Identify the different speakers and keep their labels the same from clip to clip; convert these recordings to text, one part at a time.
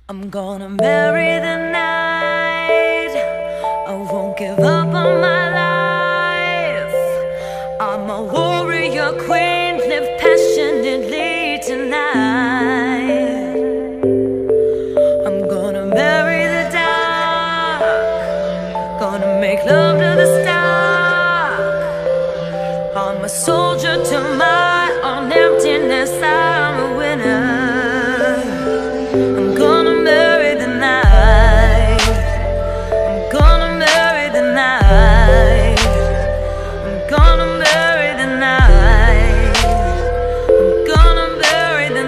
Speaker 1: I'm gonna marry the night. I won't give up on my life. I'm a warrior queen, live passionately tonight. I'm gonna marry the dark, gonna make love to the stars. I'm a soldier to my own emptiness. I'm a winner. I'm gonna marry the night. I'm gonna marry the night. I'm gonna marry the night. I'm gonna marry the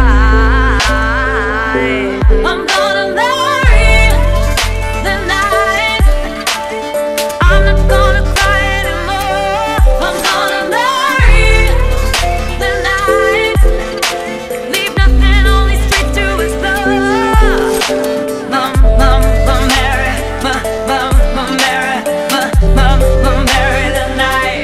Speaker 1: night. I'm gonna marry the night. I'm not gonna cry anymore. I'm gonna marry the night. Leave nothing, only streets to explore. Marry the night.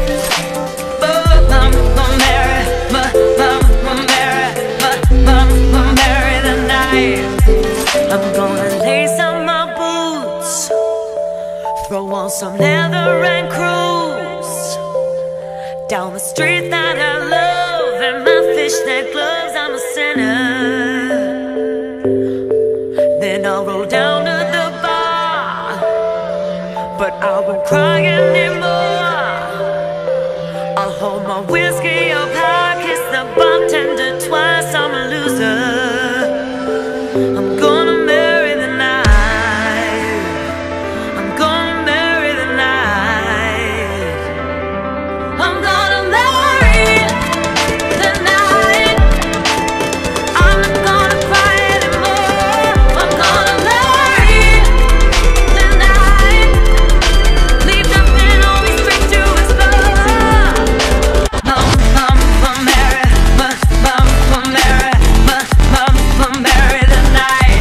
Speaker 1: Marry the night. I'm gonna lace up my boots, throw on some leather and cruise down the street that I love in my fishnet gloves. I'm a sinner. Then I'll roll down to the bar, but I won't cry anymore. I'll hold my whiskey up high, kiss the bartender twice. I'm a loser. I'm gonna marry the night. I'm gonna marry the night. I'm gonna marry the night. I'm not gonna cry anymore. I'm gonna marry the night. Leave nothing, only straight to explore. Marry the night.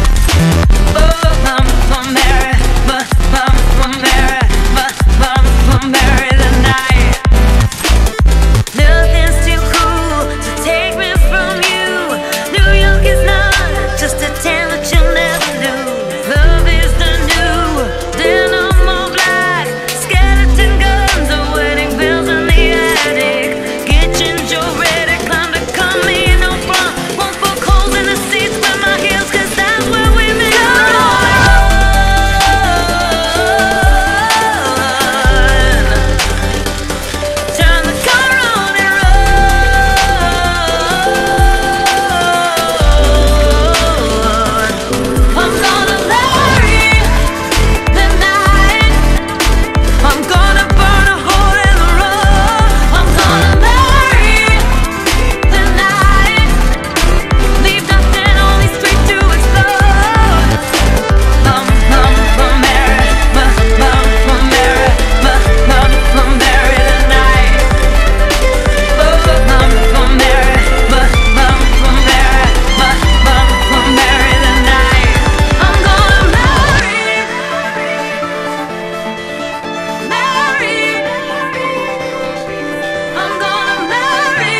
Speaker 1: Marry the night. Nothing's too cool to take me from you. New York is not just a town that you'll never know. Love is the new denim all black. Skeleton guns or wedding bells in the attic. Kitchen's your ready, climb to come in no front. Won't poke holes in the seats with my heels, 'cause that's where we meet. Turn the car on and run. I'm gonna marry the night. I'm gonna burn a hole in the road. I'm gonna marry the night. Leave nothing, only street to explore. Marry the night. Marry the night. I'm gonna marry. I'm gonna marry.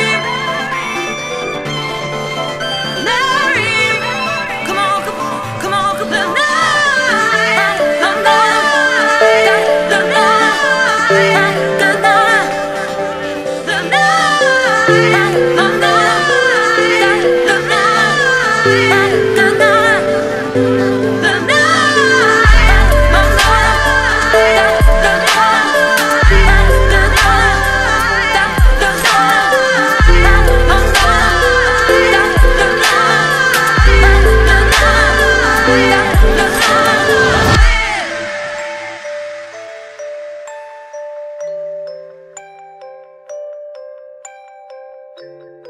Speaker 1: Come on, come on, come on, come on. The night. I'm gonna the night. The night. The night. I'm gonna the night. The night. The night. I'm gonna